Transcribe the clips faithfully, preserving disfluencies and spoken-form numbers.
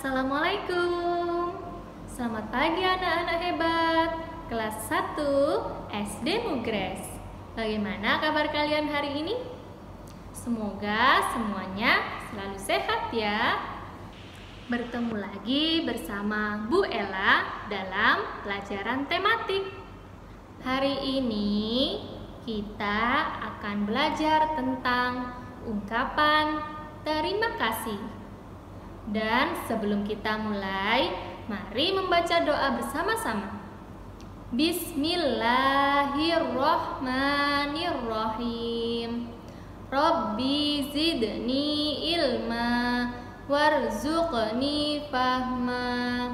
Assalamualaikum. Selamat pagi anak-anak hebat kelas satu S D Mugres. Bagaimana kabar kalian hari ini? Semoga semuanya selalu sehat ya. Bertemu lagi bersama Bu Ella dalam pelajaran tematik. Hari ini kita akan belajar tentang ungkapan terima kasih. Dan sebelum kita mulai, mari membaca doa bersama-sama. Bismillahirrahmanirrahim. Rabbi zidni ilma warzuqni fahma.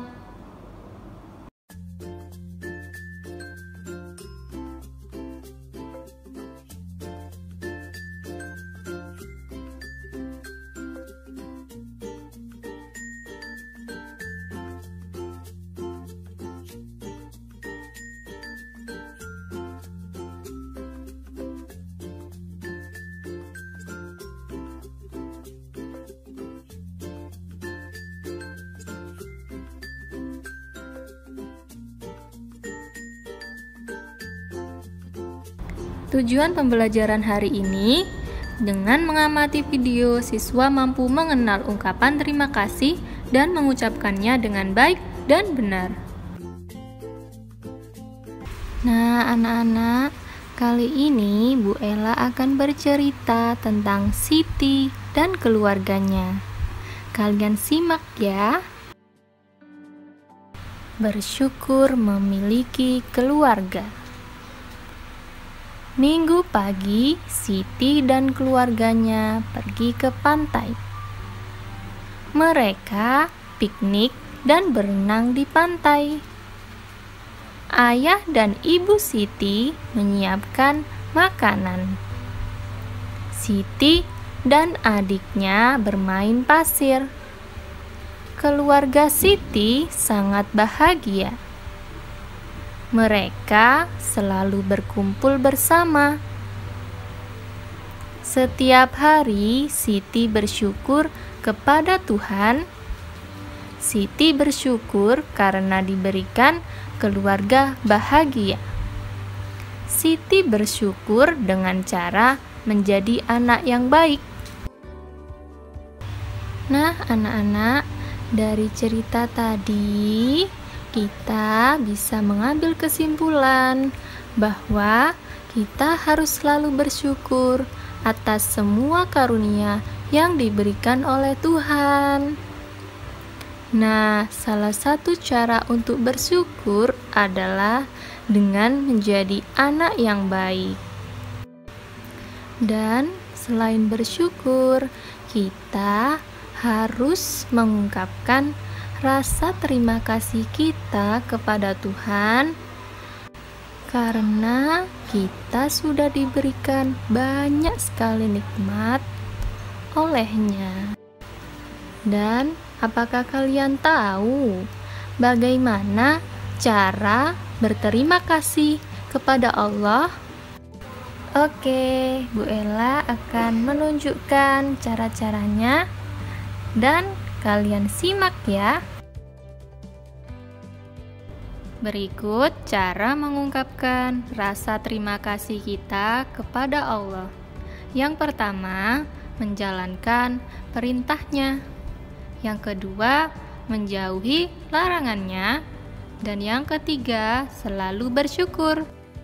Tujuan pembelajaran hari ini dengan mengamati video, siswa mampu mengenal ungkapan terima kasih dan mengucapkannya dengan baik dan benar. Nah, anak-anak, kali ini Bu Ella akan bercerita tentang Siti dan keluarganya. Kalian simak ya. Bersyukur memiliki keluarga. Minggu pagi, Siti dan keluarganya pergi ke pantai. Mereka piknik dan berenang di pantai. Ayah dan ibu Siti menyiapkan makanan. Siti dan adiknya bermain pasir. Keluarga Siti sangat bahagia. Mereka selalu berkumpul bersama. Setiap hari Siti bersyukur kepada Tuhan. Siti bersyukur karena diberikan keluarga bahagia. Siti bersyukur dengan cara menjadi anak yang baik. Nah, anak-anak, dari cerita tadi kita bisa mengambil kesimpulan bahwa kita harus selalu bersyukur atas semua karunia yang diberikan oleh Tuhan. Nah, salah satu cara untuk bersyukur adalah dengan menjadi anak yang baik. Dan selain bersyukur, kita harus mengungkapkan rasa terima kasih kita kepada Tuhan karena kita sudah diberikan banyak sekali nikmat olehnya. Dan apakah kalian tahu bagaimana cara berterima kasih kepada Allah? Oke, Bu Ella akan menunjukkan cara-caranya dan kalian simak ya. Berikut cara mengungkapkan rasa terima kasih kita kepada Allah. Yang pertama, menjalankan perintahnya. Yang kedua, menjauhi larangannya. Dan yang ketiga, selalu bersyukur.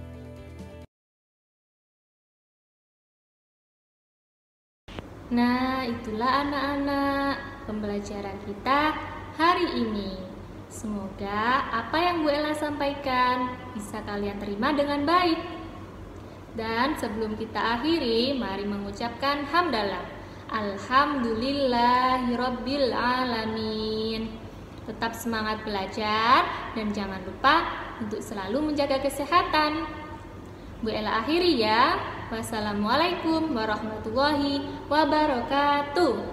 Nah, itulah anak-anak pembelajaran kita hari ini. Semoga apa yang Bu Ella sampaikan bisa kalian terima dengan baik. Dan sebelum kita akhiri, mari mengucapkan hamdalah. Alhamdulillahirabbil alamin. Tetap semangat belajar dan jangan lupa untuk selalu menjaga kesehatan. Bu Ella akhiri ya. Wassalamualaikum warahmatullahi wabarakatuh.